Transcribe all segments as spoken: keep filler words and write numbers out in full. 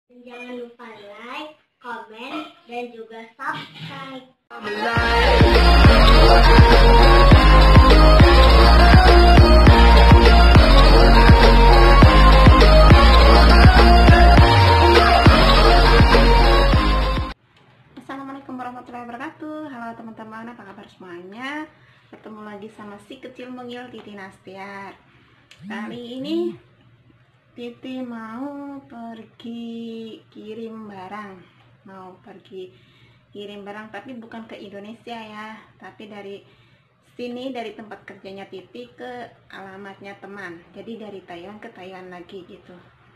Jangan lupa like, komen, dan juga subscribe. Assalamualaikum warahmatullahi wabarakatuh. Halo teman-teman, apa kabar semuanya? Ketemu lagi sama si kecil mungil Titi Nastiar. Kali ini Titi mau pergi kirim barang. Mau pergi kirim barang, tapi bukan ke Indonesia ya, tapi dari sini, dari tempat kerjanya Titi ke alamatnya teman. Jadi dari Taiwan ke Taiwan lagi gitu.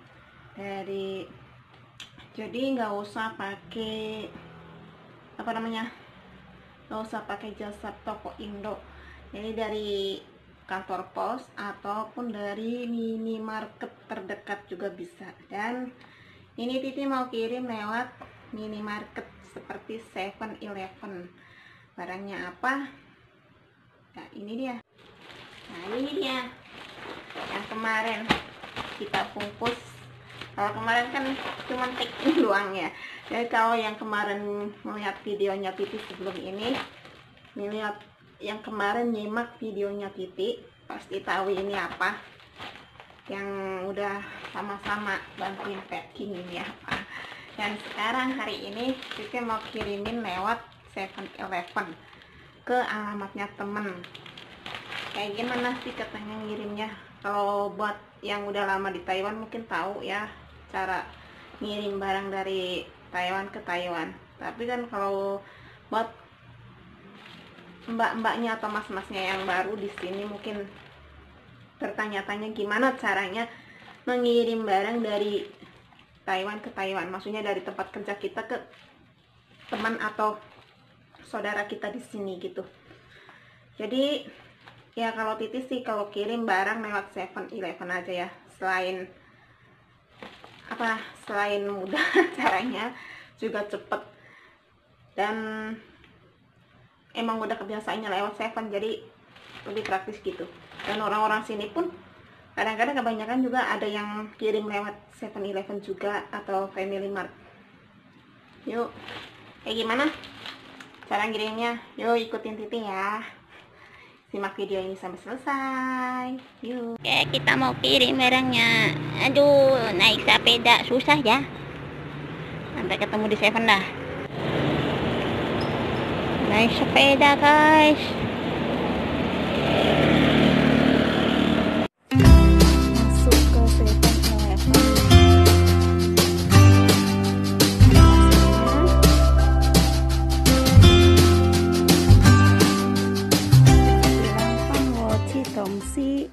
Dari jadi nggak usah pakai apa namanya nggak usah pakai jasa toko Indo, jadi dari kantor pos ataupun dari minimarket terdekat juga bisa. Dan ini Titi mau kirim lewat minimarket seperti seven eleven. Barangnya apa? Nah ini dia, nah ini dia yang kemarin kita bungkus. Kalau kemarin kan cuma take in doang ya. Jadi kalau yang kemarin melihat videonya Titi sebelum ini, melihat yang kemarin nyimak videonya Titi, pasti tahu ini apa. Yang udah sama-sama bantuin packing ini apa. Dan sekarang hari ini Titi mau kirimin lewat seven eleven ke alamatnya temen. Kayak gimana sih katanya ngirimnya? Kalau buat yang udah lama di Taiwan mungkin tahu ya cara ngirim barang dari Taiwan ke Taiwan. Tapi kan kalau buat mbak-mbaknya atau mas-masnya yang baru di sini mungkin bertanya-tanya gimana caranya mengirim barang dari Taiwan ke Taiwan. Maksudnya dari tempat kerja kita ke teman atau saudara kita di sini gitu. Jadi ya kalau Titi sih kalau kirim barang lewat seven eleven aja ya. Selain apa selain mudah caranya juga cepet, dan emang udah kebiasaannya lewat seven, jadi lebih praktis gitu. Dan orang-orang sini pun kadang-kadang kebanyakan juga ada yang kirim lewat seven eleven juga atau Family Mart. Yuk, kayak gimana cara ngirimnya? Yuk ikutin Titi ya, simak video ini sampai selesai. Yuk. Oke, kita mau kirim barangnya. Aduh, naik sepeda susah ya. Sampai ketemu di Seven dah. Naik sepeda, guys. Masuk ke seven eleven. Tongsi.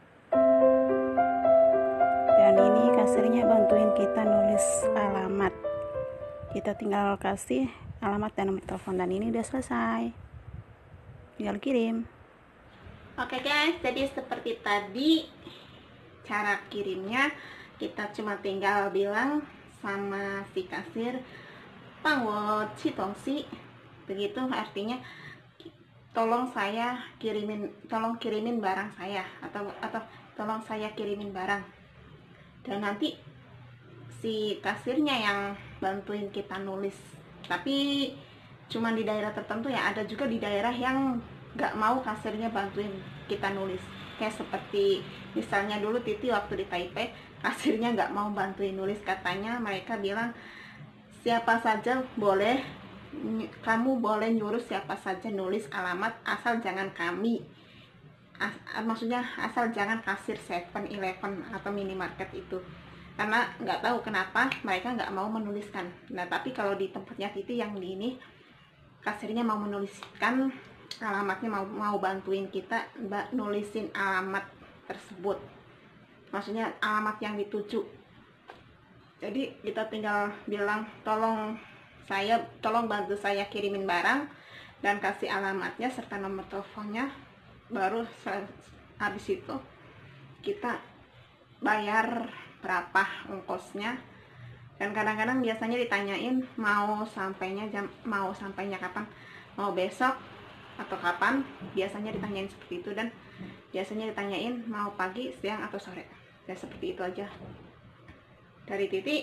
Dan ini kasirnya bantuin kita nulis alamat. Kita tinggal kasih alamat dan nomor telepon, dan ini udah selesai. Tinggal kirim. Oke guys, jadi seperti tadi cara kirimnya, kita cuma tinggal bilang sama si kasir Pangwo Citongsi. Begitu artinya tolong saya kirimin tolong kirimin barang saya, atau atau tolong saya kirimin barang. Dan nanti si kasirnya yang bantuin kita nulis. Tapi cuma di daerah tertentu ya, ada juga di daerah yang nggak mau kasirnya bantuin kita nulis. Kayak seperti misalnya dulu Titi waktu di Taipei, kasirnya nggak mau bantuin nulis. Katanya mereka bilang siapa saja boleh, kamu boleh nyuruh siapa saja nulis alamat, asal jangan kami. As, maksudnya asal jangan kasir seven eleven atau minimarket itu. Karena nggak tahu kenapa mereka nggak mau menuliskan. Nah tapi kalau di tempatnya Titi yang di ini, kasirnya mau menuliskan alamatnya, mau mau bantuin kita mbak nulisin alamat tersebut. Maksudnya alamat yang dituju. Jadi kita tinggal bilang tolong saya tolong bantu saya kirimin barang, dan kasih alamatnya serta nomor teleponnya. Baru habis itu kita bayar berapa ongkosnya. Dan kadang-kadang biasanya ditanyain mau sampainya jam mau sampainya kapan, mau besok atau kapan, biasanya ditanyain seperti itu. Dan biasanya ditanyain mau pagi, siang atau sore, ya seperti itu aja dari Titi.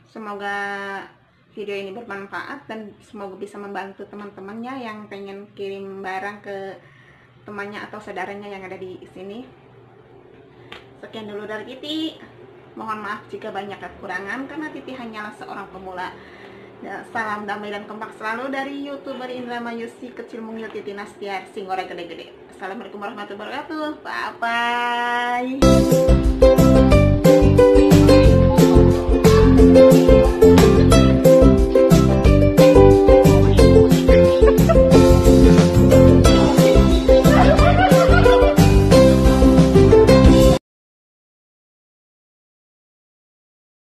Semoga video ini bermanfaat dan semoga bisa membantu teman-temannya yang pengen kirim barang ke temannya atau saudaranya yang ada di sini. Sekian dulu dari Titi. Mohon maaf jika banyak kekurangan karena Titi hanyalah seorang pemula. Ya, salam damai dan kompak selalu dari YouTuber Indra Mayusi Kecil Mungil Titi Nastiar Singgora Gede-Gede. Assalamualaikum warahmatullahi wabarakatuh. Bye bye.